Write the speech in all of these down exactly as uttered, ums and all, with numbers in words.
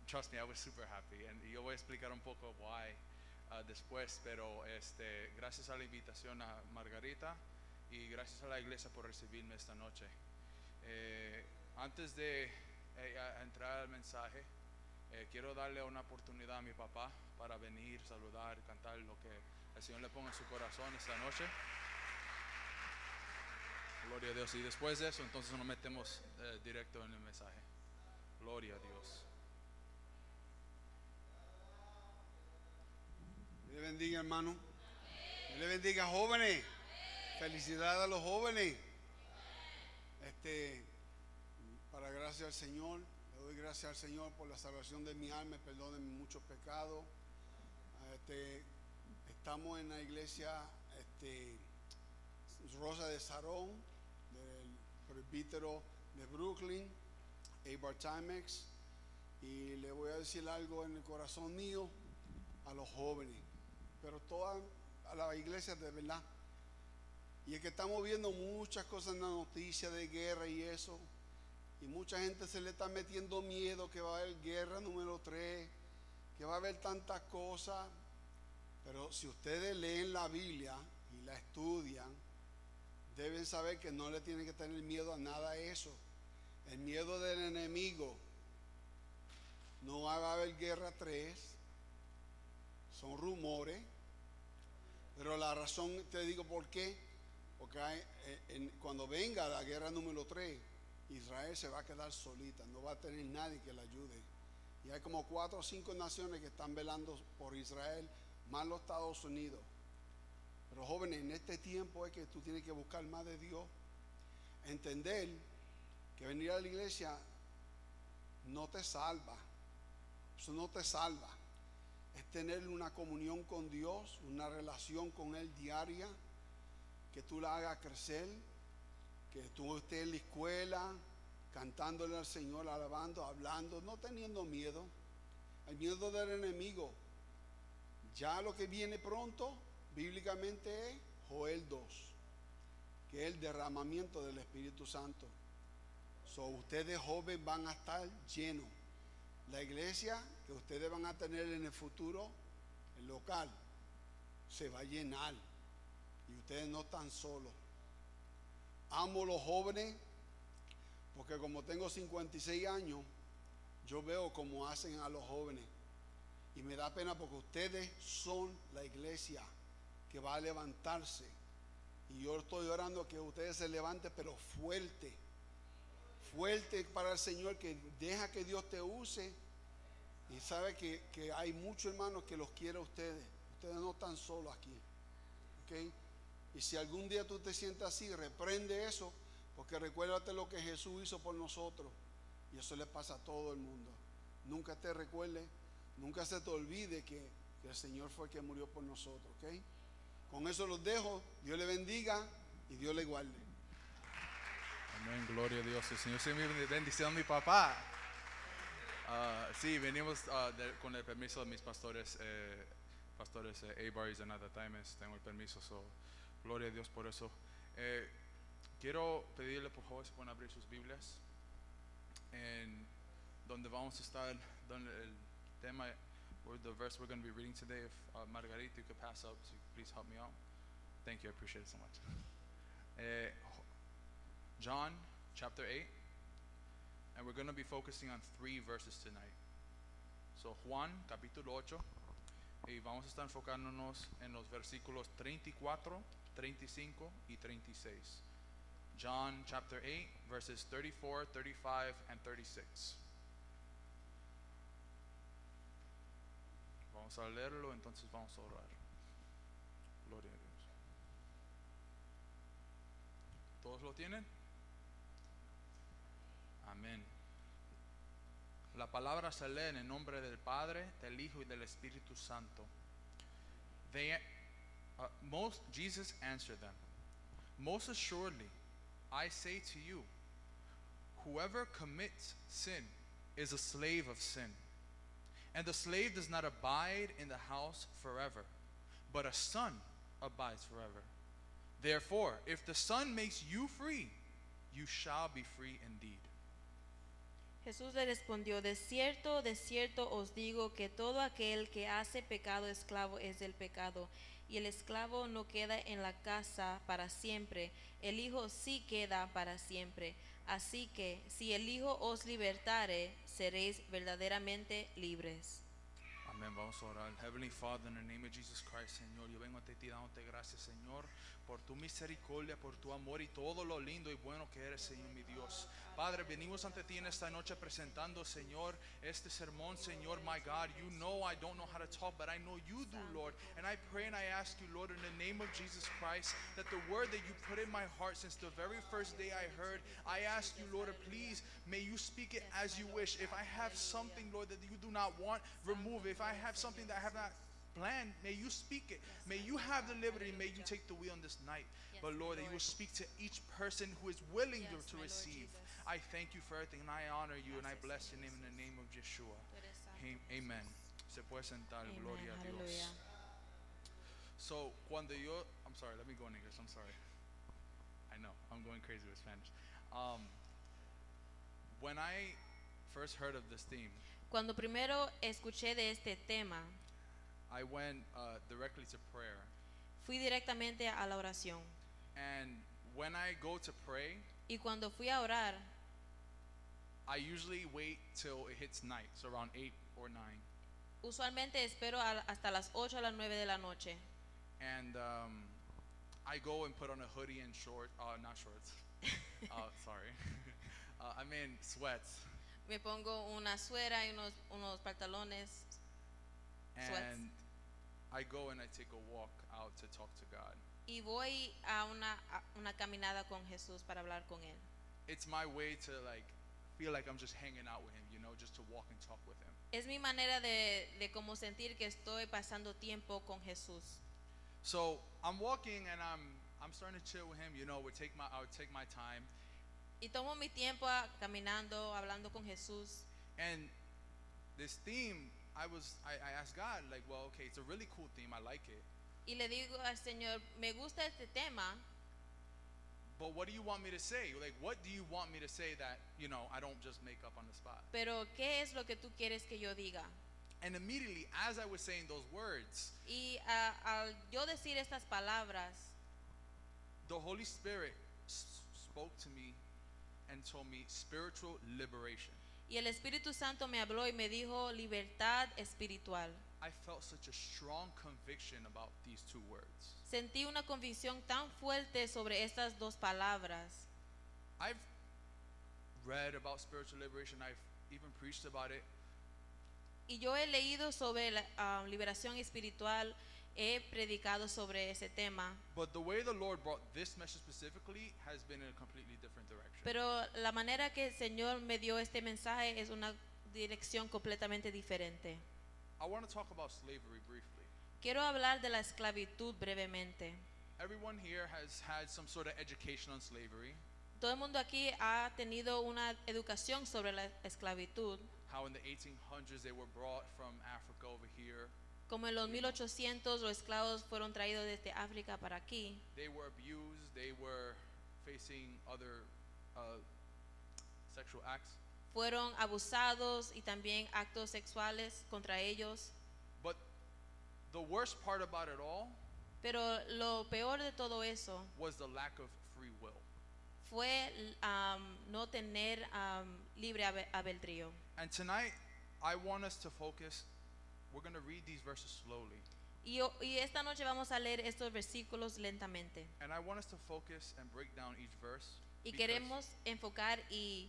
trust me, I was super happy. And yo voy a explicar un poco why uh, después, pero este, gracias a la invitación a Margarita y gracias a la iglesia por recibirme esta noche. Eh, antes de eh, a- entrar al mensaje, eh, quiero darle una oportunidad a mi papá para venir, saludar, cantar lo que el Señor le ponga en su corazón esta noche. Gloria a Dios. Y después de eso, entonces nos metemos eh, directo en el mensaje. Gloria a Dios. Dios le bendiga, hermano. Dios le bendiga, jóvenes. Felicidades a los jóvenes. Este, para gracias al Señor, le doy gracias al Señor por la salvación de mi alma, perdón de mis muchos pecados. Este, estamos en la iglesia este, Rosa de Sarón, del presbítero de Brooklyn, Abar Timex, y le voy a decir algo en el corazón mío a los jóvenes, pero toda a la iglesia de verdad. Y es que estamos viendo muchas cosas en la noticia de guerra y eso, y mucha gente se le está metiendo miedo que va a haber guerra número tres, que va a haber tantas cosas. Pero si ustedes leen la Biblia y la estudian, deben saber que no le tienen que tener miedo a nada de eso. El miedo del enemigo, no va a haber guerra tres, son rumores, pero la razón, te digo por qué, porque hay, en, cuando venga la guerra número tres, Israel se va a quedar solita, no va a tener nadie que la ayude. Y hay como cuatro o cinco naciones que están velando por Israel, más los Estados Unidos. Pero jóvenes, en este tiempo es que tú tienes que buscar más de Dios, entender que venir a la iglesia no te salva, eso no te salva. Es tener una comunión con Dios, una relación con Él diaria, que tú la hagas crecer, que tú estés en la escuela cantándole al Señor, alabando, hablando, no teniendo miedo. El miedo del enemigo, ya lo que viene pronto bíblicamente es Joel dos, que es el derramamiento del Espíritu Santo. So, ustedes jóvenes van a estar llenos. La iglesia que ustedes van a tener en el futuro, el local, se va a llenar y ustedes no están solos. Amo los jóvenes porque como tengo cincuenta y seis años, yo veo cómo hacen a los jóvenes y me da pena porque ustedes son la iglesia que va a levantarse, y yo estoy orando que ustedes se levanten, pero fuerte, fuerte para el Señor, que deja que Dios te use. Y sabe que, que hay muchos hermanos que los quiere a ustedes. Ustedes no están solos aquí, ¿ok? Y si algún día tú te sientes así, reprende eso, porque recuérdate lo que Jesús hizo por nosotros, y eso le pasa a todo el mundo. Nunca te recuerde, nunca se te olvide que, que el Señor fue el que murió por nosotros, ¿ok? Con eso los dejo. Dios le bendiga y Dios le guarde. Amén, gloria a Dios. El Señor sigue bendiciendo a mi papá. Uh, sí, venimos uh, de, con el permiso de mis pastores, eh, pastores eh, Abar y Zanata Times. Tengo el permiso, so, gloria a Dios por eso. Eh, quiero pedirle por favor si pueden abrir sus Biblias en donde vamos a estar, donde el tema, or the verse we're going to be reading today. If uh, Margarita, you could pass up, so please help me out. Thank you, I appreciate it so much. Eh, John chapter eight, and we're going to be focusing on three verses tonight. So Juan capítulo ocho, y vamos a estar enfocándonos en los versículos treinta y cuatro, treinta y cinco y treinta y seis. John chapter eight, verses thirty-four, thirty-five, and thirty-six. Vamos a leerlo, entonces vamos a orar. Gloria a Dios. ¿Todos lo tienen? Amén. La palabra se lee en el nombre del Padre, del Hijo y del Espíritu Santo. They, uh, most Jesus answered them, most assuredly, I say to you, whoever commits sin is a slave of sin. And the slave does not abide in the house forever, but a son abides forever. Therefore, if the Son makes you free, you shall be free indeed. Jesús le respondió, de cierto, de cierto os digo que todo aquel que hace pecado esclavo es del pecado, y el esclavo no queda en la casa para siempre, el Hijo sí queda para siempre. Así que, si el Hijo os libertare, seréis verdaderamente libres. Amén, vamos a orar. Heavenly Father, in the name of Jesus Christ, Señor, yo vengo ante ti dándote gracias, Señor, por tu misericordia, por tu amor y todo lo lindo y bueno que eres, Señor, mi Dios. Padre, venimos ante ti en esta noche presentando, Señor, este sermón, Señor, my God. You know I don't know how to talk, but I know you do, Lord. And I pray and I ask you, Lord, in the name of Jesus Christ, that the word that you put in my heart since the very first day I heard, I ask you, Lord, please, may you speak it as you wish. If I have something, Lord, that you do not want, remove it. If I have something that I have not planned, may you speak it. May you have the liberty. May you take the wheel on this night. But Lord, that you will speak to each person who is willing to, to receive. I thank you for everything, and I honor you, and I bless your name in the name of Yeshua. Amen. Se puede sentar, gloria a Dios. So, cuando yo, I'm sorry, let me go in English, I'm sorry. I know, I'm going crazy with Spanish. Um, when I first heard of this theme, Cuando primero escuché de este tema, I went uh, directly to prayer. fui directamente a la oración. And when I go to pray, Y cuando fui a orar, I usually wait till it hits night, so around eight or nine. usualmente espero a- hasta las ocho a las nueve de la noche. And um, I go and put on a hoodie and shorts, uh, not shorts, uh, sorry. uh, I mean sweats. Me pongo una suera y unos, unos pantalones. Sweats. And I go and I take a walk out to talk to God. Y voy a una, a una caminada con Jesús para hablar con Él. It's my way to like feel like I'm just hanging out with him, you know, just to walk and talk with him. Es mi manera de, de como sentir que estoy pasando tiempo con Jesús. So I'm walking and I'm I'm starting to chill with him, you know, would take my I would take my time. Y tomo mi tiempo a- caminando, hablando con Jesús. And this theme, I was I, I asked God, like, well, okay, it's a really cool theme, I like it. Y le digo al Señor, me gusta este tema, But what do you want me to say? Like, what do you want me to say that, you know, I don't just make up on the spot? pero ¿qué es lo que tú quieres que yo diga? And immediately, as I was saying those words, Y a- al yo decir estas palabras, the Holy Spirit s- spoke to me and told me spiritual liberation. y el Espíritu Santo me habló y me dijo libertad espiritual. I felt such a strong conviction about these two words. Sentí una convicción tan fuerte sobre estas dos palabras. I've read about spiritual liberation, I've even preached about it, Y yo he leído sobre la ah, liberación espiritual, he predicado sobre ese tema, but the way the Lord brought this message specifically has been in a completely different direction. pero la manera que el Señor me dio este mensaje es una dirección completamente diferente. I want to talk about slavery briefly. Quiero hablar de la esclavitud brevemente. Everyone here has had some sort of education on slavery, Todo el mundo aquí ha tenido una educación sobre la esclavitud, how in the eighteen hundreds they were brought from Africa over here. como en los mil ochocientos los esclavos fueron traídos desde África para aquí. They were abused, they were facing other uh, sexual acts. Fueron abusados y también actos sexuales contra ellos. But the worst part about it all Pero lo peor de todo eso was the lack of free will. fue um, no tener um, libre abe- albedrío. And tonight, I want us to focus. We're going to read these verses slowly. Y, yo- y esta noche vamos a leer estos versículos lentamente. And I want us to focus and break down each verse. Y because queremos enfocar y,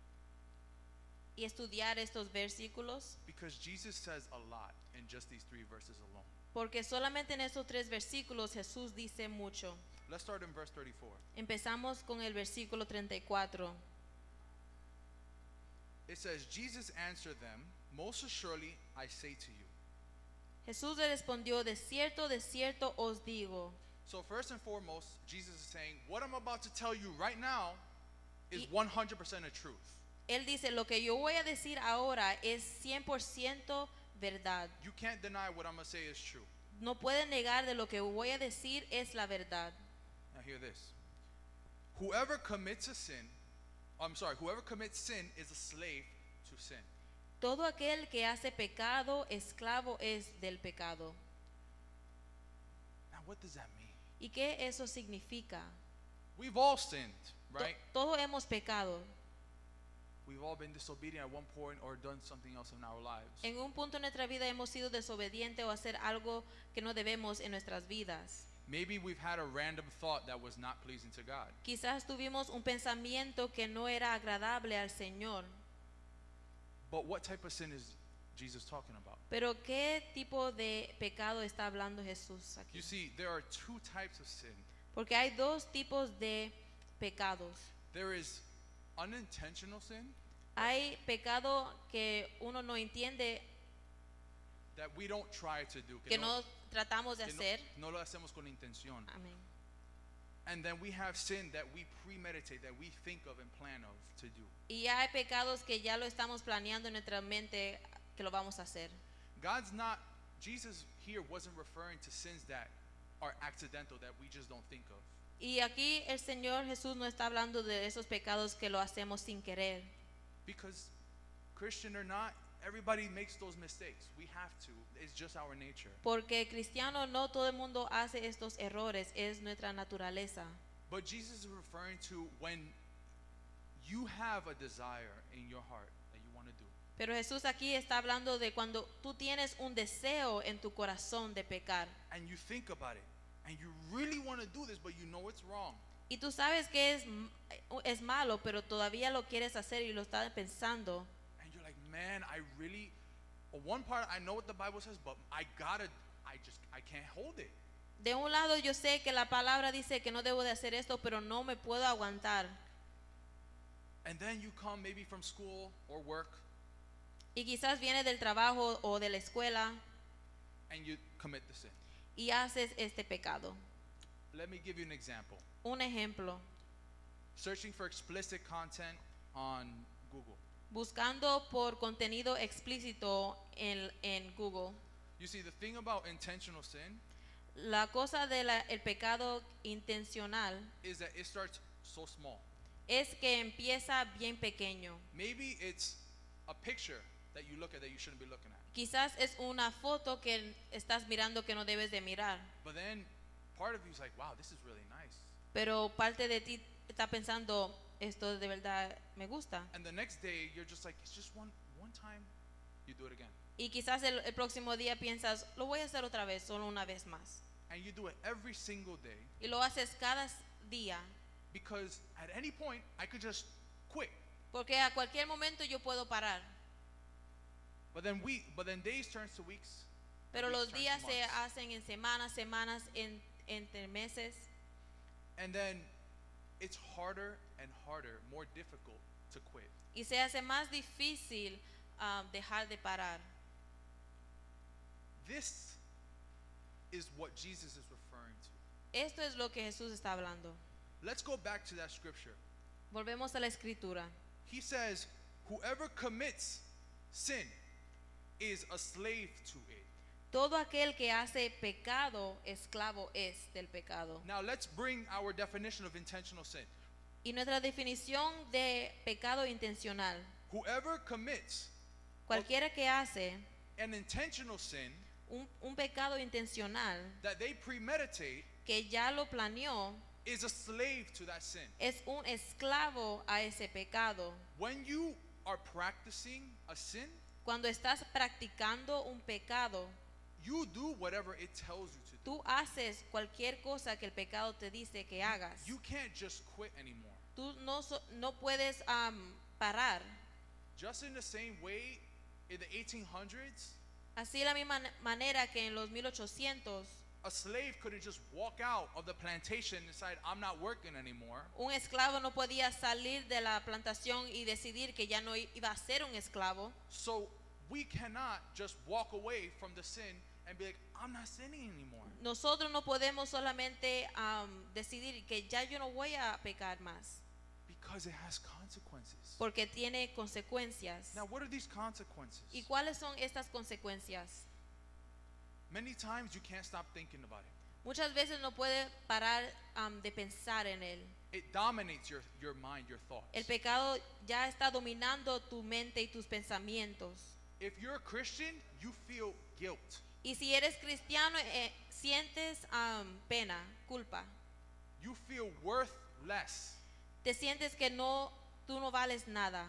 y estudiar estos versículos because Jesus says a lot in just these three verses alone. porque solamente en estos tres versículos Jesús dice mucho. Let's start in verse thirty-four. Empezamos con el versículo treinta y cuatro. It says, Jesus answered them, most assuredly I say to you. Jesús le respondió, de cierto, de cierto os digo. So first and foremost, Jesus is saying, what I'm about to tell you right now is Y- one hundred percent a truth. Él dice, lo que yo voy a decir ahora es cien por ciento verdad. You can't deny what I'm going to say is true. No pueden negar de lo que voy a decir es la verdad. Now hear this. Whoever commits a sin, I'm sorry, whoever commits sin is a slave to sin. Todo aquel que hace pecado, esclavo es del pecado. Now, what does that mean? ¿Y qué eso significa? We've all sinned, To- right? Todos hemos pecado. We've all been disobedient at one point or done something else in our lives. En un punto en nuestra vida hemos sido desobedientes o hacer algo que no debemos en nuestras vidas. Maybe we've had a random thought that was not pleasing to God. Quizás tuvimos un pensamiento que no era agradable al Señor. But what type of sin is Jesus talking about? Pero ¿qué tipo de pecado está hablando Jesús aquí? You see, there are two types of sin. Porque hay dos tipos de pecados. There is unintentional sin Hay pecado que uno no entiende, that we don't try to do. que no tratamos de que no- hacer. no lo hacemos con intención. Amén. And then we have sin that we premeditate, that we think of and plan of to do. Y ya hay pecados que ya lo estamos planeando en nuestra mente que lo vamos a hacer. God's not, Jesus here wasn't referring to sins that are accidental, that we just don't think of. Y aquí el Señor Jesús no está hablando de esos pecados que lo hacemos sin querer. Because Christian or not, everybody makes those mistakes. We have to. It's just our nature. Porque cristiano no todo el mundo hace estos errores, es nuestra naturaleza. But Jesus is referring to when you have a desire in your heart that you want to do. Pero Jesús aquí está hablando de cuando tú tienes un deseo en tu corazón de pecar. And you think about it. And you really want to do this, but you know it's wrong. Y tú sabes que es, es malo, pero todavía lo quieres hacer y lo estás pensando. And you're like, man, I really, on one part, I know what the Bible says, but I gotta, I just, I can't hold it. De un lado yo sé que la palabra dice que no debo de hacer esto, pero no me puedo aguantar. And then you come maybe from school or work, Y quizás viene del trabajo o de la escuela and you commit the sin. y haces este pecado. Let me give you an example. Un ejemplo, Searching for explicit content on Google. buscando por contenido explícito en, en Google. You see, the thing about intentional sin La cosa del pecado intencional is that it starts so small. es que empieza bien pequeño. Maybe it's a picture that you look at that you shouldn't be looking at. Quizás es una foto que estás mirando que no debes de mirar, But then part of you is like, wow, this is really nice. pero parte de ti está pensando, esto de verdad me gusta. And the next day, you're just like, it's just one, one time, you do it again. Y quizás el, el próximo día piensas, lo voy a hacer otra vez, solo una vez más. And you do it every single day Y lo haces cada día, because at any point, I could just quit. porque a cualquier momento yo puedo parar. But then we, but then days turns to weeks. Pero weeks los turns to días se months. hacen en semanas, semanas, en, entre meses. And then it's harder and harder, more difficult to quit. Y se hace más difícil um, dejar de parar. This is what Jesus is referring to. Esto es lo que Jesús está hablando. Let's go back to that scripture. Volvemos a la escritura. He says, whoever commits sin is a slave to it. Todo aquel que hace pecado, esclavo es del pecado. Now let's bring our definition of intentional sin. Y nuestra definición de pecado intencional, Whoever commits cualquiera que hace an intentional sin un, un pecado intencional that they premeditate que ya lo planeó, is a slave to that sin. es un esclavo a ese pecado. When you are practicing a sin, Cuando estás practicando un pecado, you do whatever it tells you to do. tú haces cualquier cosa que el pecado te dice que hagas. You can't just quit anymore. Tú no, so- no puedes um, parar. Just in the same way, in the eighteen hundreds, Así de la misma manera que en los mil ochocientos, a slave couldn't just walk out of the plantation and decide, I'm not working anymore. un esclavo no podía salir de la plantación y decidir que ya no i- iba a ser un esclavo. So we cannot just walk away from the sin and be like, I'm not sinning anymore. Nosotros no podemos solamente um, decidir que ya yo no voy a pecar más, Because it has consequences. porque tiene consecuencias. Now, what are these consequences? ¿Y cuáles son estas consecuencias? Many times you can't stop thinking about it. Muchas veces no puede parar um, de pensar en él. It dominates your, your mind, your thoughts. El pecado ya está dominando tu mente y tus pensamientos. If you're a Christian, you feel guilt. Y si eres cristiano, eh, sientes um, pena, culpa. You feel worth less. Te sientes que no, tú no vales nada.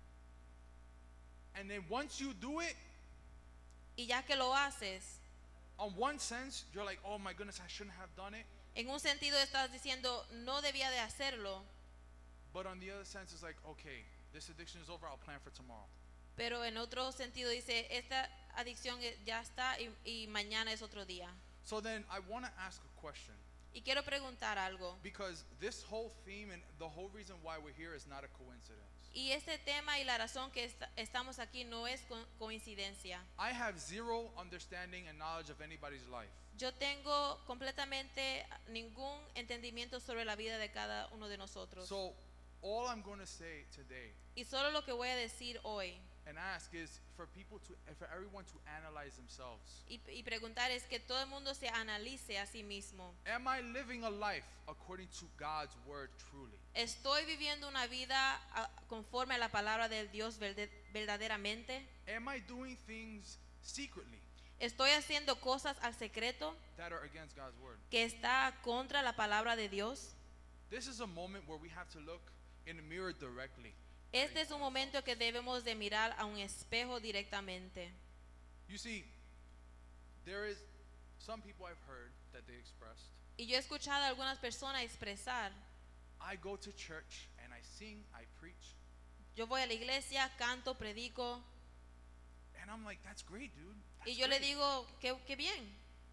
And then once you do it, Y ya que lo haces, on one sense, you're like, oh my goodness, I shouldn't have done it. en un sentido estás diciendo, no debía de hacerlo. But on the other sense, it's like, okay, this addiction is over, I'll plan for tomorrow. Pero en otro sentido dice, esta adicción ya está y, y mañana es otro día. So then I want to ask a question. Y quiero preguntar algo. Because this whole theme and the whole reason why we're here is not a coincidence. Y este tema y la razón que est estamos aquí no es co coincidencia. I have zero understanding and knowledge of anybody's life. Yo tengo completamente ningún entendimiento sobre la vida de cada uno de nosotros. So all I'm going to say today Y solo lo que voy a decir hoy and ask is for people to, for everyone to analyze themselves. y, y preguntar es que todo el mundo se analice a sí mismo. Am I living a life according to God's word truly? ¿Estoy viviendo una vida a, conforme a la palabra del Dios verde, verdaderamente? Am I doing things secretly ¿Estoy haciendo cosas al secreto that are against God's word? que está contra la palabra de Dios? This is a moment where we have to look in the mirror directly. Este es un momento que debemos de mirar a un espejo directamente. You see, there is some people I've heard that they expressed, Y yo he escuchado a algunas personas expresar, I go to church and I sing, I preach, yo voy a la iglesia, canto, predico, and I'm like, that's great, dude. y That's yo le great. digo, qué, qué bien.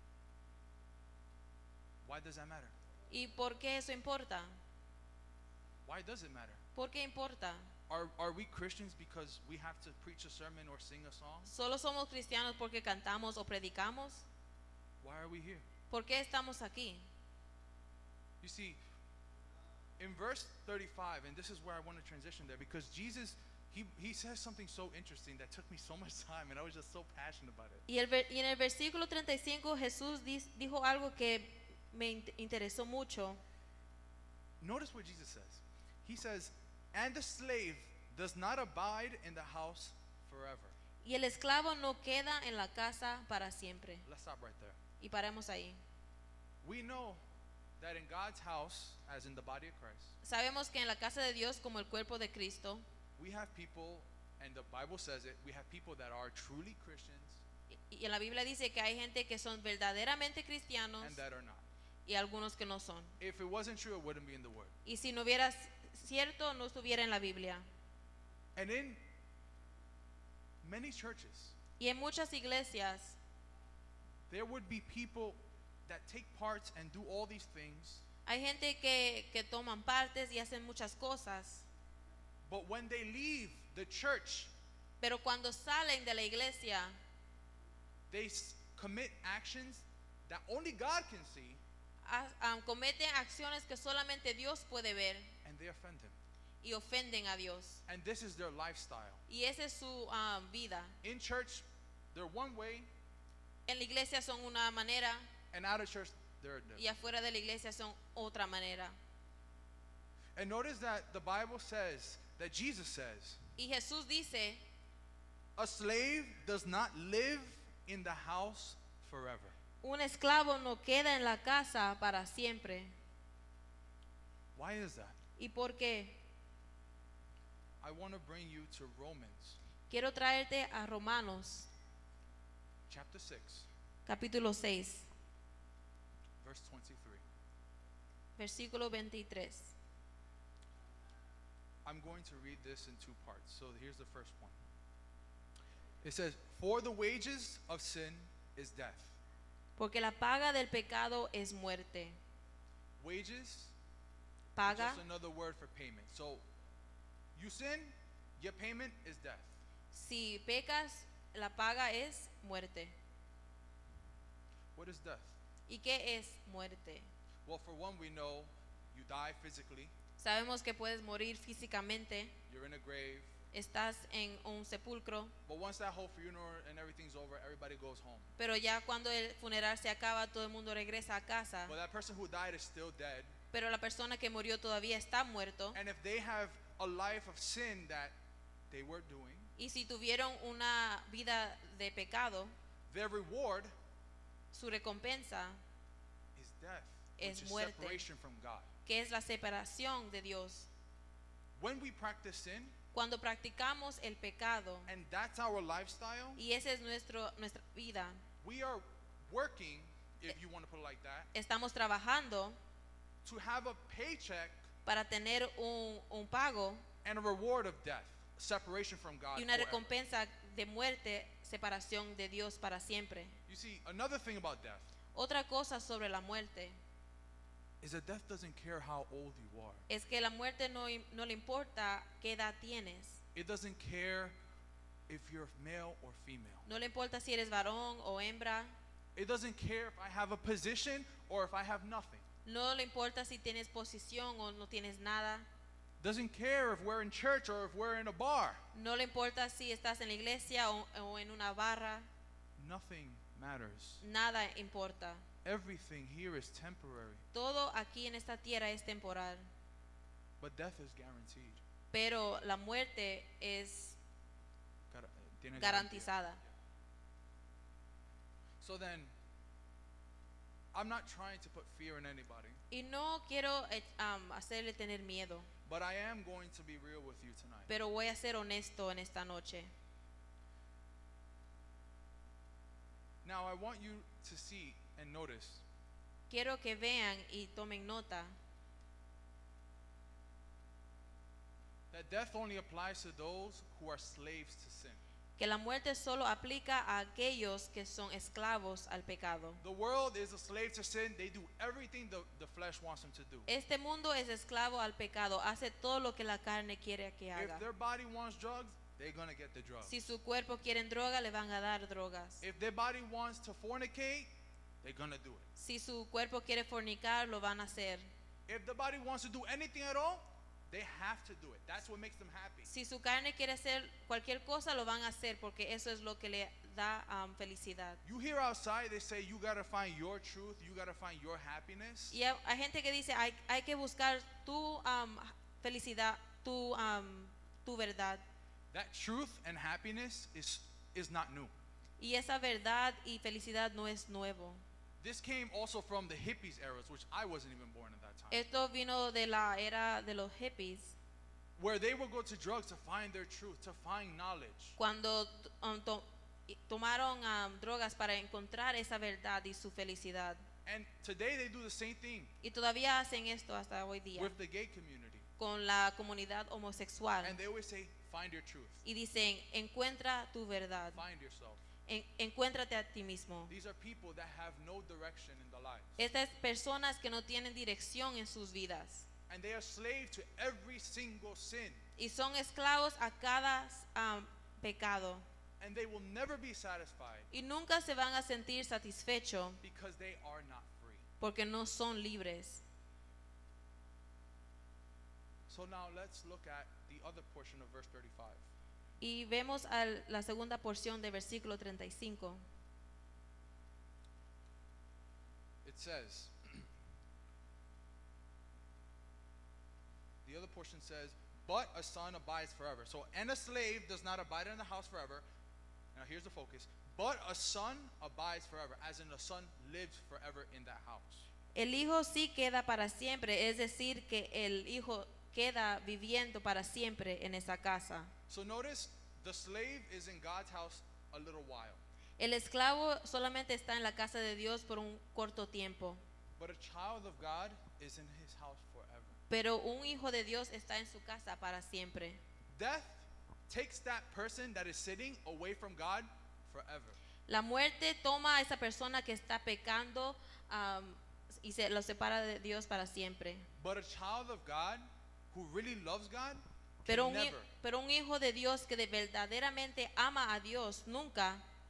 Why does that matter? ¿Y por qué eso importa? Why does it matter? ¿Por qué importa? Are, are we Christians because we have to preach a sermon or sing a song? ¿Solo somos cristianos porque cantamos o predicamos? Why are we here? ¿Por qué estamos aquí? You see, in verse thirty-five, and this is where I want to transition there, because Jesus, he, he says something so interesting that took me so much time, and I was just so passionate about it. Y, el, ver- y en el versículo treinta y cinco Jesús dis- dijo algo que me in- interesó mucho. Notice what Jesus says. He says, and the slave does not abide in the house forever. Y el esclavo no queda en la casa para siempre. Let's stop right there. Y paremos ahí. We know that in God's house, as in the body of Christ, Sabemos que en la casa de Dios, como el cuerpo de Cristo, we have people, and the Bible says it, we have people that are truly Christians y y en la Biblia dice que hay gente que son verdaderamente cristianos and that are not. y algunos que no son. If it wasn't true, it wouldn't be in the Word. Y si no hubiera s- cierto, no estuviera en la Biblia. And in many churches, Y en muchas iglesias there would be people that take parts and do all these things, hay gente que, que toman partes y hacen muchas cosas, but when they leave the church, pero cuando salen de la iglesia, they s- commit actions that only God can see, ha- um, cometen acciones que solamente Dios puede ver and they offend Him. y ofenden a Dios. And this is their lifestyle. Y esa es su um, vida. In church, they're one way, En la iglesia son una manera and out of church, they're y different. afuera de la iglesia son otra manera. And notice that the Bible says, that Jesus says, Y Jesús dice, a slave does not live in the house forever. un esclavo no queda en la casa para siempre. Why is that? ¿Y por qué? I want to bring you to Romans Quiero traerte a Romanos chapter six, capítulo seis, verse twenty-three. versículo veintitrés. I'm going to read this in two parts. So here's the first one. It says, for the wages of sin is death. Porque la paga del pecado es muerte. Wages is Paga, just another word for payment. So you sin, your payment is death. si pecas, la paga es muerte. What is death? ¿Y qué es muerte? Well, for one, we know you die physically, Sabemos que puedes morir físicamente, you're in a grave, estás en un sepulcro, but once that whole funeral and everything's over, everybody goes home. pero ya cuando el funeral se acaba, todo el mundo regresa a casa. But that person who died is still dead. Pero la persona que murió todavía está muerto. And if they have a life of sin that they were doing, Y si tuvieron una vida de pecado, their reward su recompensa, is death, Es which is muerte. separation from God. que es la separación de Dios. When we practice sin, Cuando practicamos el pecado, and that's our lifestyle, y esa es nuestro, nuestra vida, we are working, if you want to put it like that, estamos trabajando to have a paycheck para tener un, un pago and a reward of death, separation from God. y una forever. recompensa de muerte, separación de Dios para siempre. You see, another thing about death Otra cosa sobre la muerte is that death doesn't care how old you are. es que la muerte no, no le importa qué edad tienes. It doesn't care if you're male or female. No le importa si eres varón o hembra. It doesn't care if I have a position or if I have nothing. No le importa si tienes posición o no tienes nada. Doesn't care if we're in church or if we're in a bar. No le importa si estás en la iglesia o, o en una barra. Nothing matters. Nada importa. Everything here is temporary, Todo aquí en esta tierra es temporal. but death is guaranteed. Pero la muerte es Gar- tiene garantía. garantizada. So then, I'm not trying to put fear in anybody, Y no quiero eh, um, hacerle tener miedo. but I am going to be real with you tonight. Pero voy a ser honesto en esta noche. Now, I want you to see and notice Quiero que vean y tomen nota that death only applies to those who are slaves to sin. que la muerte solo aplica a aquellos que son esclavos al pecado. The world is a slave to sin. They do everything the, the flesh wants them to do. Este mundo es esclavo al pecado, hace todo lo que la carne quiere que If haga. their body wants drugs, they're going to get the drugs. Si su cuerpo quiere droga, le van a dar drogas. If their body wants to fornicate, they're going to do it. Si su cuerpo quiere fornicar, lo van a hacer. If the body wants to do anything at all, they have to do it. That's what makes them happy. Si su carne quiere hacer cualquier cosa, lo van a hacer porque eso es lo que le da um, felicidad. You hear outside, they say you got to find your truth, you got to find your happiness. Y hay, hay gente que dice, hay, hay que buscar tu um, felicidad, tu, um, tu verdad. That truth and happiness is, is not new. Y esa verdad y felicidad no es nuevo. This came also from the hippies eras, which I wasn't even born at that time, Esto vino de la era de los hippies, where they would go to drugs to find their truth, to find knowledge. cuando um, to- y- tomaron um, drogas para encontrar esa verdad y su felicidad. And today they do the same thing Y todavía hacen esto hasta hoy día with the gay community. con la comunidad homosexual. And they always say, find your truth, Y dicen, encuentra tu verdad, find yourself. en- encuéntrate a ti mismo. These are people that have no direction in their lives. Estas personas que no tienen dirección en sus vidas And they are slaves to every single sin. y son esclavos a cada um, pecado And they will never be satisfied y nunca se van a sentir satisfechos because they are not free. porque no son libres. So now let's look at the other portion of verse thirty-five. Y vemos a la segunda porción de versículo treinta y cinco. It says, the other portion says, but a son abides forever. So, and a slave does not abide in the house forever. Now here's the focus. But a son abides forever, as in a son lives forever in that house. El hijo sí queda para siempre, es decir, que el hijo queda viviendo para siempre en esa casa. So notice, the slave is in God's house a little while. El esclavo solamente está en la casa de Dios por un corto tiempo, But a child of God is in his house forever. pero un hijo de Dios está en su casa para siempre. Death takes that person that is sitting away from God forever. La muerte toma a esa persona que está pecando um, y se lo separa de Dios para siempre. But a child of God who really loves God can Pero un, hi- never, pero un hijo de Dios que de verdaderamente ama a Dios nunca,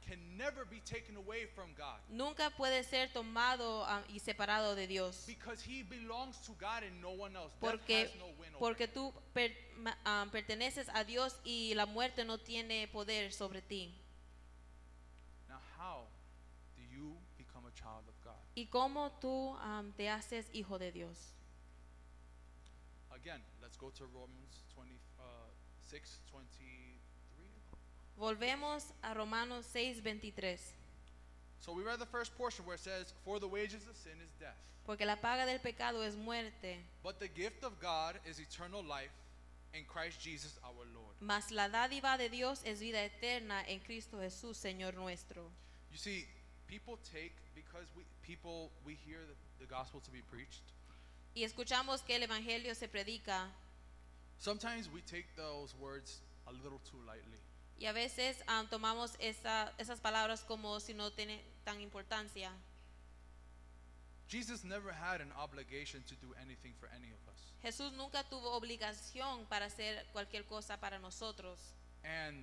can never be taken away from God. nunca puede ser tomado ah, y separado de Dios. Because he belongs to God and no one else. Death Porque, has no win over porque him. tú per- ma- ah, perteneces a Dios y la muerte no tiene poder sobre ti. Now how do you become a child of God? ¿Y cómo tú ah, te haces hijo de Dios? Again, let's go to Romans twenty-six, twenty-three. Volvemos a Romanos seis veintitrés. So we read the first portion where it says, for the wages of sin is death. Porque la paga del pecado es muerte, But the gift of God is eternal life in Christ Jesus our Lord. mas la dádiva de Dios es vida eterna en Cristo Jesús, Señor nuestro. You see, people take, because we people, we hear the, the gospel to be preached, Y escuchamos que el evangelio se predica sometimes we take those words a little too lightly. y a veces ah, tomamos esa, esas palabras como si no tienen tan importancia. Jesus never had an obligation to do anything for any of us. Jesús nunca tuvo obligación para hacer cualquier cosa para nosotros. And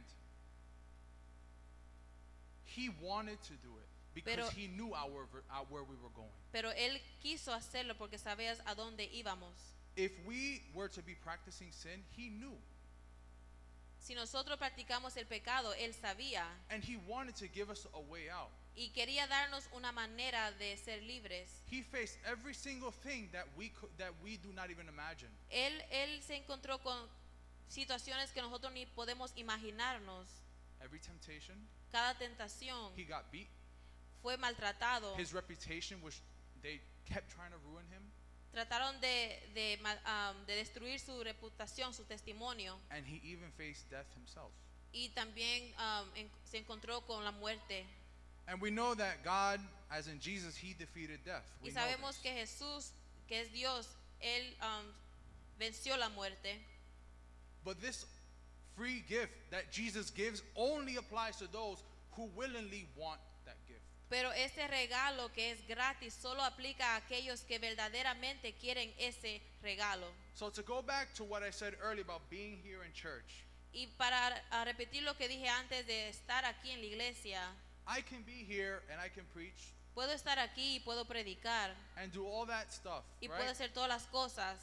he wanted to do it because Pero- he knew our, our, where we were going. Pero Él quiso hacerlo porque sabías a dónde íbamos. If we were to be practicing sin, he knew. Si nosotros practicamos el pecado, Él sabía And he wanted to give us a way out. y quería darnos una manera de ser libres. He faced every single thing that we could, that we do not even imagine. Él, él se encontró con situaciones que nosotros ni podemos imaginarnos. Every temptation, Cada tentación, he got beat. fue maltratado. His reputation was, they kept trying to ruin him. Trataron de, de, ma- um, de destruir su reputación, su testimonio. And he even faced death himself. Y también um, en- se encontró con la muerte. And we know that God, as in Jesus, he defeated death. We Y know sabemos this. que Jesús, que es Dios, Él um, venció la muerte. But this free gift that Jesus gives only applies to those who willingly want that gift. Pero ese regalo que es gratis solo aplica a aquellos que verdaderamente quieren ese regalo. So to go back to what I said earlier about being here in church, Y para a repetir lo que dije antes de estar aquí en la iglesia, I can be here and I can preach puedo estar aquí y puedo predicar and do all that stuff, y puedo right? hacer todas las cosas.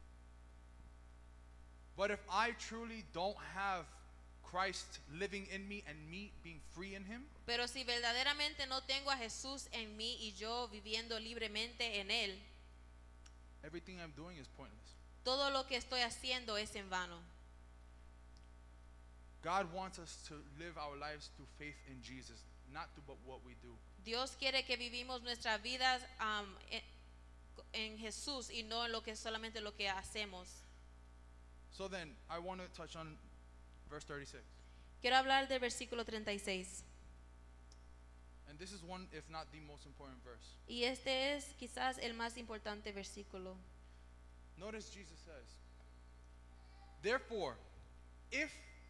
But if I truly don't have Christ living in me and me being free in him, Pero si verdaderamente no tengo a Jesús en mí y yo viviendo libremente en Él, everything I'm doing is pointless. todo lo que estoy haciendo es en vano. God wants us to live our lives through faith in Jesus, not through but what we do. Dios quiere que vivimos nuestras vidas um, en, en Jesús y no en lo que solamente lo que hacemos. So then, I want to touch on verse thirty-six. Quiero hablar del versículo treinta y seis. And this is one, if not the most important verse. Y este es quizás el más importante versículo. Notice Jesus says, Therefore, if,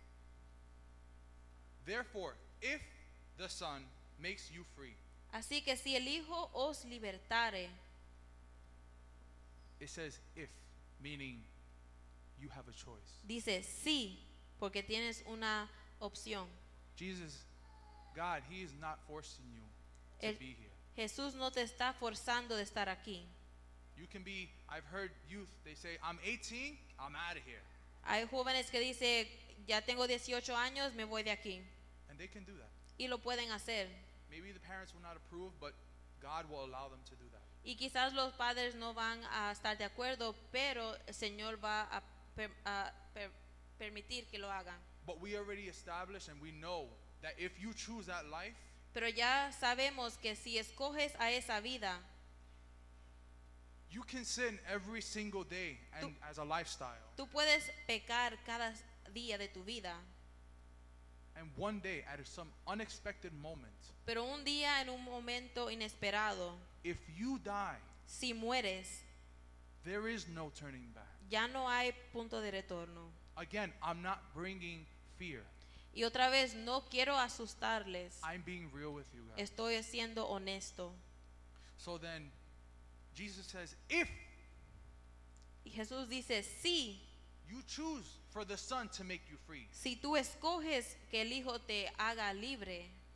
therefore, if the Son makes you free, Así que si el Hijo os libertare, it says if, meaning you have a choice. dice sí, porque tienes una opción. Jesus, God, he is not forcing you to El- be here. Jesús no te está forzando de estar aquí. You can be, I've heard youth, they say, I'm eighteen, I'm out of here. Hay jóvenes que dicen, ya tengo dieciocho años, me voy de aquí. And they can do that. Y lo pueden hacer. Maybe the parents will not approve, but God will allow them to do that. Y quizás los padres no van a estar de acuerdo, pero el Señor va a, per- a per- permitir que lo hagan. But we already established and we know that if you choose that life, Pero ya sabemos que si escoges a esa vida, you can sin every single day and Tú- as a lifestyle. tú puedes pecar cada día de tu vida. And one day, at some unexpected moment, Pero un día en un momento inesperado, if you die, si mueres, there is no turning back. ya no hay punto de retorno. Again, I'm not bringing fear. Y otra vez, no quiero asustarles. I'm being real with you guys. Estoy siendo honesto. So then, Jesus says, if Y Jesús dice, sí, you choose for the Son to make you free, si tú escoges que el Hijo te haga libre,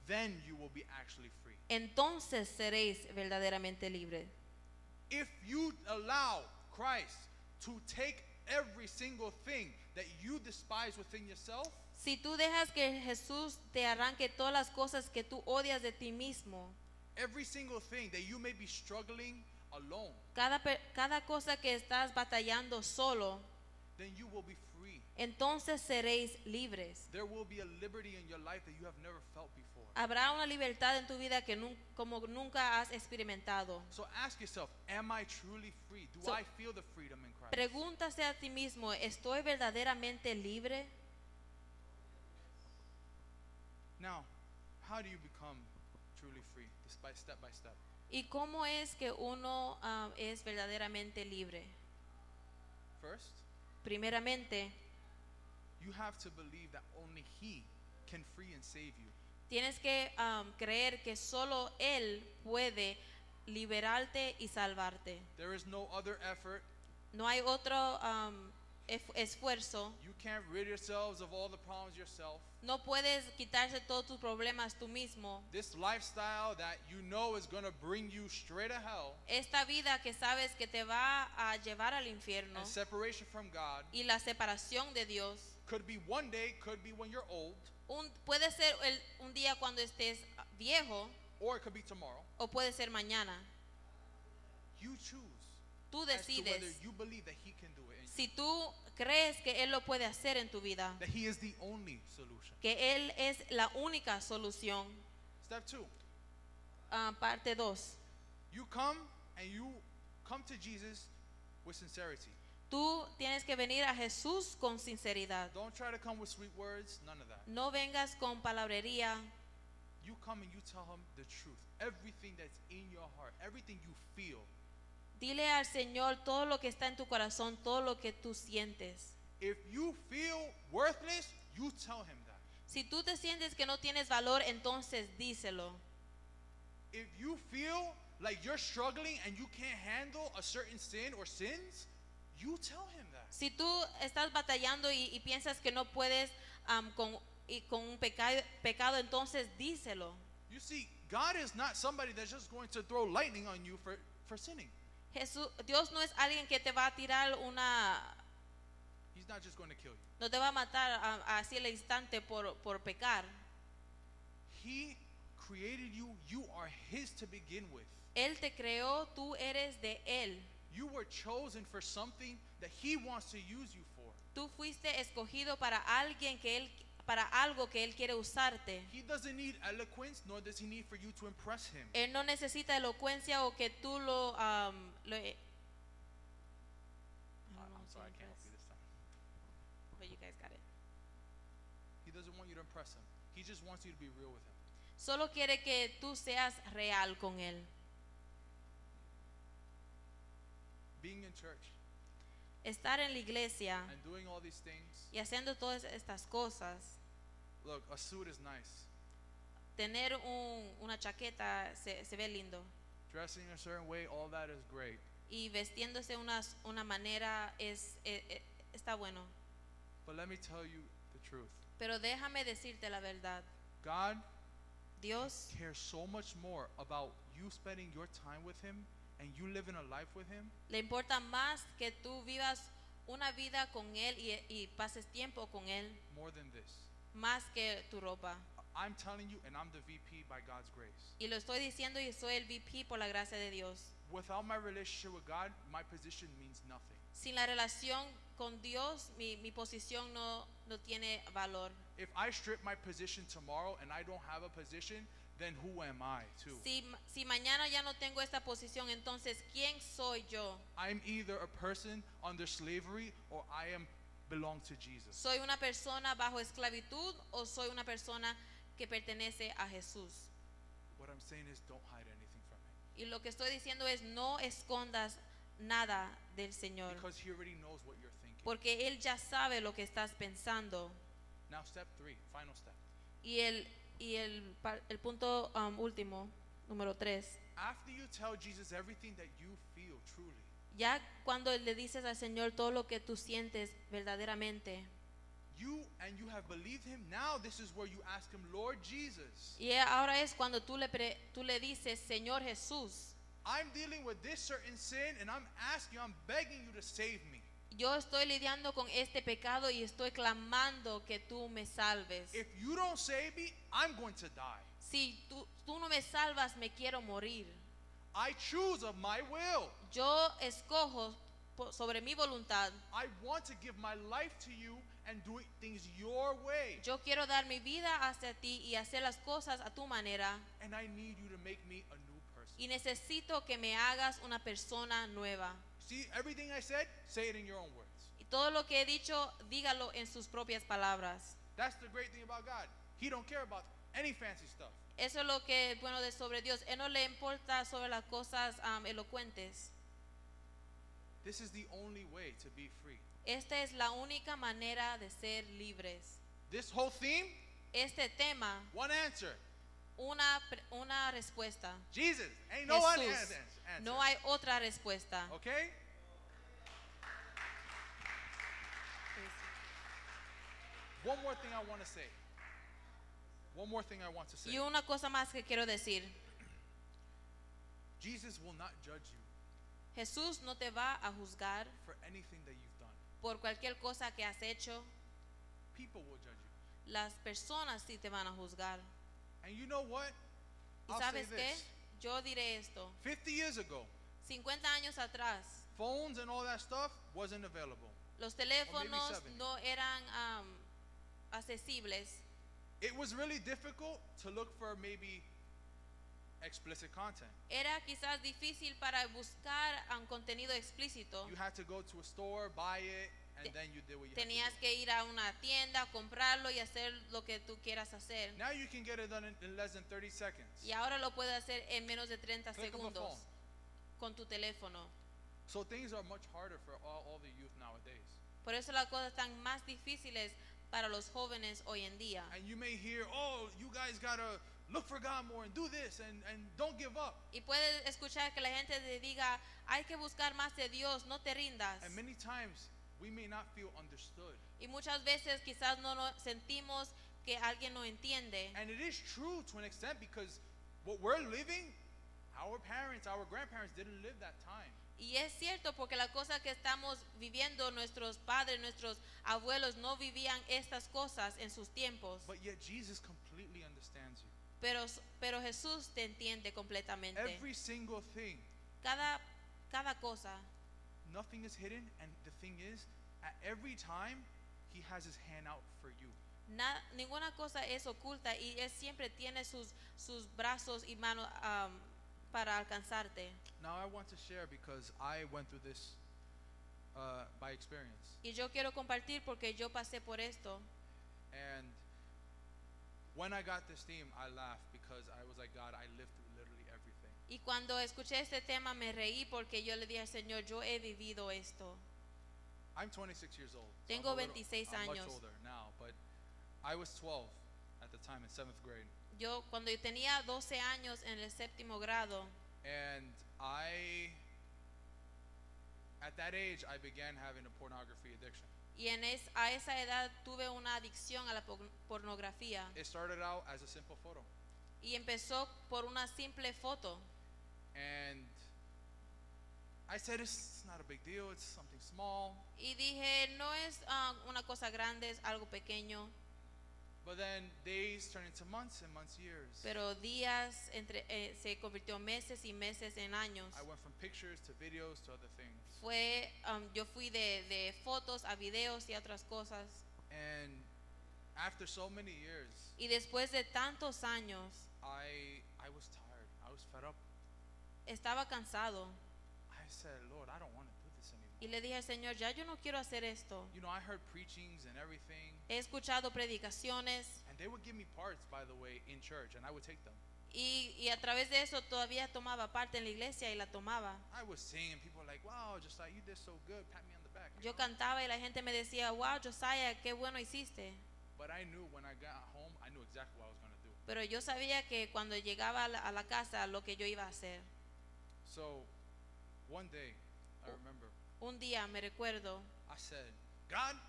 then you will be actually free. Entonces seréis verdaderamente libres. If you allow Christ to take every single thing that you despise within yourself, Si tú dejas que Jesús te arranque todas las cosas que tú odias de ti mismo, every single thing that you may be struggling alone, cada, per- cada cosa que estás batallando solo, then you will be free. entonces seréis libres. There will be a liberty in your life that you have never felt before. Habrá una libertad en tu vida que nun- como nunca has experimentado. So ask yourself, am I truly free? Do So- I feel the freedom in Christ? Pregúntase a ti mismo, ¿estoy verdaderamente libre? Now, how do you become truly free? Just by step by step. ¿Y cómo es que uno ah, es verdaderamente libre? First, Primeramente, you have to believe that only He can free and save you. tienes que um, creer que solo Él puede liberarte y salvarte. There is no other effort. No hay otro um, ef- esfuerzo. You can't rid yourselves of all the problems yourself. No puedes quitarse todos tus problemas tú mismo. This lifestyle that you know is going to bring you straight to hell Esta vida que sabes que te va a llevar al infierno and separation from God y la separación de Dios, could be one day, could be when you're old, un, puede ser el, un día cuando estés viejo or it could be tomorrow. o puede ser mañana. You choose Tú as to whether decides you believe that He can do it in you. si tú crees que Él lo puede hacer en tu vida, That He is the only solution. que Él es la única solución. Step two, Ah, parte dos. you come and you come to Jesus with sincerity. Tú tienes que venir a Jesús con sinceridad. Don't try to come with sweet words, none of that. No vengas con palabrería. You come and you tell Him the truth. Everything that's in your heart, everything you feel. Dile al Señor todo lo que está en tu corazón, todo lo que tú sientes. If you feel worthless, you tell Him that. Si tú te sientes que no tienes valor, entonces díselo. If you feel like you're struggling and you can't handle a certain sin or sins, you tell Him that. Si tú estás batallando y, y piensas que no puedes am, con, y con un pecado, pecado, entonces díselo. You see, God is not somebody that's just going to throw lightning on you for, for sinning. Jesús, Dios no es alguien que te va a tirar una, He's not just going to kill you. no te va a matar a- así al instante por, por pecar. He created you. You are His to begin with. Él te creó, tú eres de Él. You were chosen for something that He wants to use you for. Tú fuiste escogido para alguien que él, para algo que Él quiere usarte. He doesn't need eloquence, nor does He need for you to impress Him. Él no necesita elocuencia o que tú lo... am, lo I I- don't know I'm how to sorry, I can't help impress, you this time. but you guys got it. He doesn't want you to impress Him. He just wants you to be real with Him. Solo quiere que tú seas real con Él. Being in church Estar en la iglesia and doing all these things. y haciendo todas estas cosas, Look, a suit is nice. tener un, una chaqueta se, se ve lindo. Dressing a certain way, all that is great. Y vestiéndose una, una manera es, eh, eh, está bueno. But let me tell you the truth. Pero déjame decirte la verdad. God Dios cares so much more about you spending your time with Him and you living a life with Him le importa más que tú vivas una vida con Él y, y pases tiempo con Él, more than this. más que tu ropa. I'm telling you, and I'm the V P by God's grace. Y lo estoy diciendo y soy el V P por la gracia de Dios. Without my relationship with God, my position means nothing. Sin la relación con Dios, mi, mi posición no, no tiene valor. If I strip my position tomorrow and I don't have a position, then who am I too? Si, si mañana ya no tengo esta posición, entonces, ¿quién soy yo? I'm either a person under slavery or I am belong to Jesus. ¿Soy una persona bajo esclavitud o soy una persona que pertenece a Jesús? What I'm saying is don't hide anything from Him. Y lo que estoy diciendo es no escondas nada del Señor, Because He already knows what you're thinking. porque Él ya sabe lo que estás pensando. Now step three, final step. Y el, y el, par- el punto um, último, número tres. After you tell Jesus everything that you feel truly, Ya cuando le dices al Señor todo lo que tú sientes verdaderamente, you and you have believed him, now this is where you ask him, Lord Jesus, Y ahora es cuando tú le, pre- tú le dices, Señor Jesús, I'm dealing with this certain sin and I'm asking you, I'm begging you to save me. yo estoy lidiando con este pecado y estoy clamando que tú me salves. If you don't save me, I'm going to die. Si tú, tú no me salvas, me quiero morir. I choose of my will. Yo escojo po- sobre mi voluntad. I want to give my life to you and do things your way. Yo quiero dar mi vida hacia ti y hacer las cosas a tu manera. And I need you to make me a new person. Y necesito que me hagas una persona nueva. See, everything I said, say it in your own words. Y todo lo que he dicho, dígalo en sus propias palabras. That's the great thing about God. He don't care about any fancy stuff. Eso es lo que es bueno de sobre Dios. Él no le importa sobre las cosas um, elocuentes. This is the only way to be free. Esta es la única manera de ser libres. This whole theme, Este tema, one answer. una, pre- una respuesta. Jesus. Ain't no one Jesús. answer. answer. No hay otra respuesta. Okay? One more thing I want to say. One more thing I want to say. Y una cosa más que quiero decir. Jesus will not judge you Jesús no te va a juzgar for anything that you've done. por cualquier cosa que has hecho. People will judge you. Las personas sí te van a juzgar. And you know what? ¿Y I'll say sabes qué? this. Yo diré esto. fifty years ago, cincuenta años atrás, phones and all that stuff wasn't available. los teléfonos seventy. no eran um, accesibles. It was really difficult to look for maybe explicit content. Era quizás difícil para buscar un contenido explícito. You had to go to a store, buy it, and Te- then you did what you Tenías had to que ir a una tienda, comprarlo y hacer lo que tú quieras hacer. do. Now you can get it done in, in less than thirty seconds. Y ahora lo puedes hacer en menos de treinta Click of a segundos phone. con tu teléfono. So things are much harder for all, all the youth nowadays. Por eso las cosas están más difíciles para los jóvenes hoy en día. And you may hear, oh, you guys gotta look for God more and do this and, and don't give up. Y puedes escuchar que la gente te diga, hay que buscar más de Dios, no te rindas. And many times we may not feel understood. Y muchas veces quizás no nos sentimos que alguien no entiende. And it is true to an extent because what we're living, our parents, our grandparents didn't live that time. Y es cierto porque la cosa que estamos viviendo, nuestros padres, nuestros abuelos no vivían estas cosas en sus tiempos. But yet Jesus completely understands you. Pero, pero Jesús te entiende completamente. Every single thing, Cada, cada cosa. nothing is hidden. And the thing is, at every time, He has His hand out for you. Na- ninguna cosa es oculta y Él siempre tiene sus, sus brazos y manos um, para alcanzarte. Now I want to share because I went through this uh, by experience. Y yo quiero compartir porque yo pasé por esto. And when I got this theme, I laughed because I was like, God, I lived through literally everything. Y cuando escuché este tema me reí porque yo le dije al Señor, yo he vivido esto. I'm twenty-six years old. So Tengo I'm, a little- veintiséis I'm much años. older now, but I was twelve at the time in seventh grade. Yo cuando yo tenía doce años en el séptimo grado, And I, at that age, I began having a pornography addiction. y en es, a esa edad tuve una adicción a la por- pornografía. It started out as a simple photo. Y empezó por una simple foto. And I said, it's not a big deal, it's something small. Y dije, no es ah, una cosa grande, es algo pequeño. But then days turned into months and months, years. Pero días entre, eh, se convirtió en meses y meses en años. I went from pictures to videos to other things. Fue, um, yo fui de, de fotos a videos y a otras cosas. And after so many years, Y después de tantos años, I, I was tired. I was fed up. estaba cansado. I said, Lord, I don't want to do this anymore. Y le dije al Señor, ya yo no quiero hacer esto. You know, I heard preachings and everything. He escuchado predicaciones And they would give me parts, by the way, in church, and I would take them. y, y a través de eso todavía tomaba parte en la iglesia y la tomaba. I was singing, people were like, wow, just like you did so good, pat me on the back. you Yo know? cantaba y la gente me decía, wow, Josiah, qué bueno hiciste. But I knew when I got home, I knew exactly what I was going to do. Pero yo sabía que cuando llegaba a la, a la casa lo que yo iba a hacer. So one day, I remember, Un día me recuerdo, I said, God,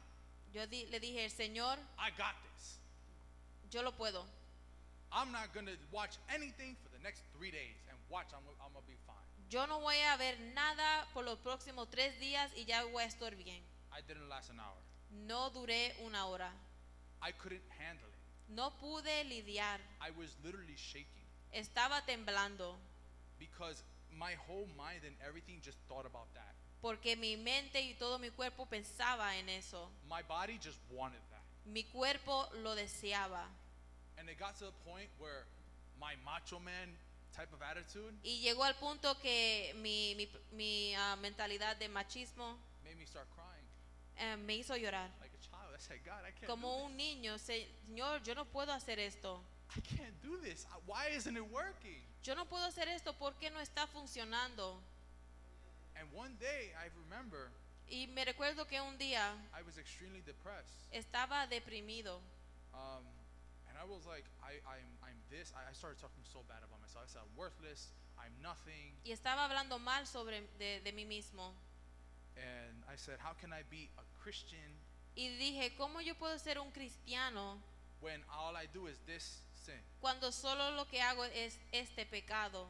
Yo di- le dije, Señor, I got this. yo lo puedo. I'm not going to watch anything for the next three days and watch, I'm, I'm going to be fine. Yo no voy a ver nada por los próximos tres días y ya voy a estar bien. I didn't last an hour. No duré una hora. I couldn't handle it. No pude lidiar. I was literally shaking Estaba temblando because my whole mind and everything just thought about that. porque mi mente y todo mi cuerpo pensaba en eso. My body just wanted that. Mi cuerpo lo deseaba. And it got to the point where my macho man type of attitude Y llegó al punto que mi, mi, mi ah, mentalidad de machismo made me start crying eh, me hizo llorar. like a child. I said, God, I can't Como do un niño, Señor, yo no puedo hacer esto. this. I can't do this. I- Why isn't it working? Yo no puedo hacer esto porque no está funcionando. And one day, I remember Y me recuerdo que un día I was extremely depressed. estaba deprimido. Um, and I was like, I, I'm, I'm this. I, I started talking so bad about myself. I said, I'm worthless. I'm nothing. Y estaba hablando mal sobre de, de mí mismo. And I said, how can I be a Christian Y dije, ¿cómo yo puedo ser un cristiano when all I do is this sin? cuando solo lo que hago es este pecado?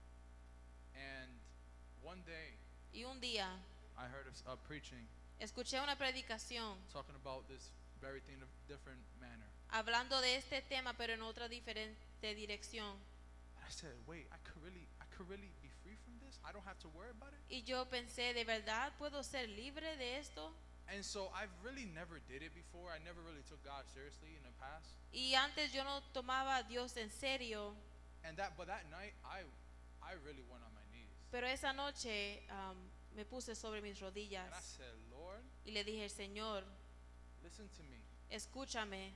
And one day, Y un día I heard of uh, preaching escuché una predicación talking about this very thing in a different manner. hablando de este tema, pero en otra diferente dirección. And I said, wait, I could really, I could really be free from this. I don't have to worry about it. Y yo pensé, ¿de verdad puedo ser libre de esto? And so I've really never did it before. I never really took God seriously in the past. Y antes yo no tomaba a Dios en serio, And that, but that night, I, I really went on my knees. pero esa noche um, me puse sobre mis rodillas And I said, Lord, y le dije, Señor, listen to me. escúchame,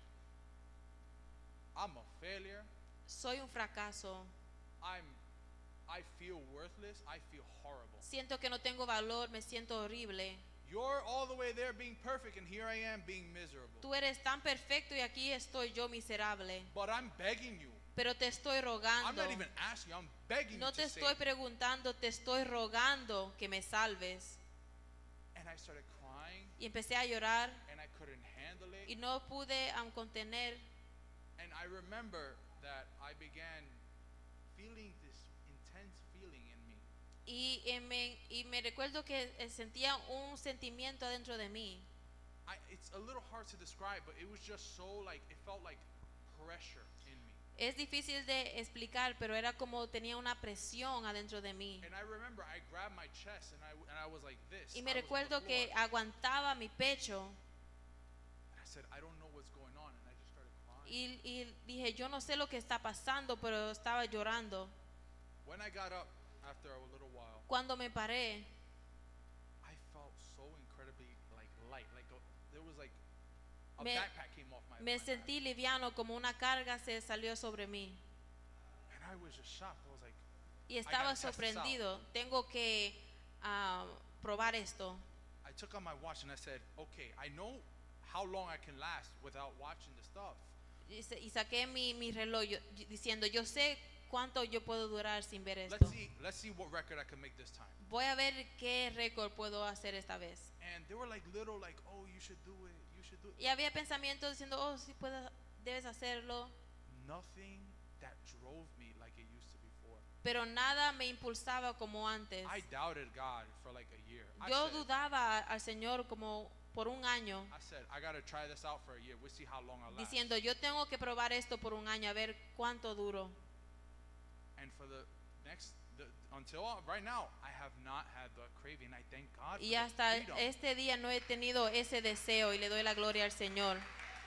I'm a failure. soy un fracaso, I'm, I feel worthless. I feel horrible. siento que no tengo valor, me siento horrible. You're all the way there being perfect, and here I am being miserable. Tú eres tan perfecto y aquí estoy yo miserable, But I'm begging you. pero te estoy I'm rogando. not even asking. I'm begging No you te to estoy save me. preguntando, te estoy rogando que me salves. And I started crying, Y empecé a llorar and I couldn't handle y it. no pude um, contener. And I remember that I began feeling this intense feeling in me. Y, eh, me, y me recuerdo que eh, sentía un sentimiento adentro de mí. I, it's a little hard to describe, but it was just so like, it felt like pressure in me. Es difícil de explicar, pero era como tenía una presión adentro de mí. And I remember I grabbed my chest and I, and I was like this. Y me I was on the recuerdo que floor. aguantaba mi pecho And I said, I don't know what's going on. And I just started crying. y, y dije, yo no sé lo que está pasando, pero estaba llorando. When I got up after a little while, Cuando me paré, I felt so incredibly like light. Like a, there was like a Me- backpack came off my, me my back. sentí liviano, como una carga se salió sobre mí. And I was just shocked. I was like, Y estaba gotta test this sorprendido. Tengo que ah, probar esto. I took out my watch and I said, okay, I know how long I can last without watching the stuff. Y, sa- y saqué mi, mi reloj yo- y- diciendo, yo sé cuánto yo puedo durar sin ver esto. Let's see, let's see what record I can make this time. Voy a ver qué récord puedo hacer esta vez. And they were like little, like, oh, you should do it, you should do it. Y había pensamientos diciendo, oh, sí puedes, debes hacerlo. Nothing that drove me like it used to before. Pero nada me impulsaba como antes. I doubted God for like a year. I Yo said, dudaba al Señor como por un año, I said, I gotta try this out for a year. We'll see how long I last. diciendo, yo tengo que probar esto por un año, a ver cuánto duro. And for the next, the, until right now, I have not had the craving. I thank God Y for hasta the freedom. este día no he tenido ese deseo y le doy la gloria al Señor.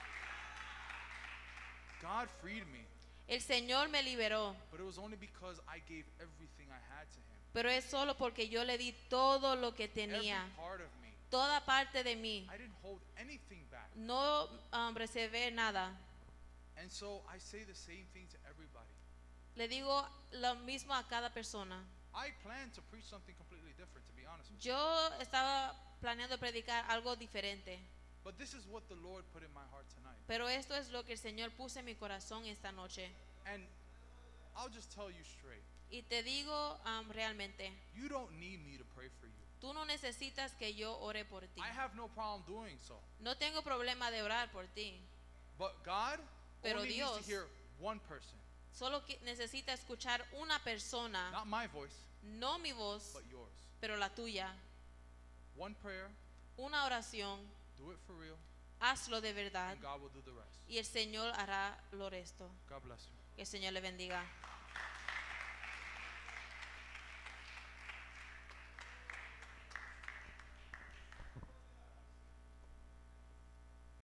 God freed me, El Señor me liberó, but it was only because I gave everything I had to Him. pero es solo porque yo le di todo lo que Every tenía, part of me. toda parte de mí. I didn't hold anything back. No um, reservé nada. And so I say the same thing to everybody. Le digo lo mismo a cada persona. I plan to preach something completely different, to be honest with you. Yo estaba planeando predicar algo diferente, But this is what the Lord put in my heart tonight. pero esto es lo que el Señor puso en mi corazón esta noche. And I'll just tell you straight. Y te digo um, realmente, You don't need me to pray for you. Tú no necesitas que yo ore por ti. I have no problem doing so. No tengo problema de orar por ti. But God Pero only needs Dios to hear one person. Solo que necesita escuchar una persona, Not my voice, no mi voz, but yours. pero la tuya. One prayer, Una oración, do it for real, hazlo de verdad and God will do the rest. y el Señor hará lo resto. God bless you. Que el Señor le bendiga.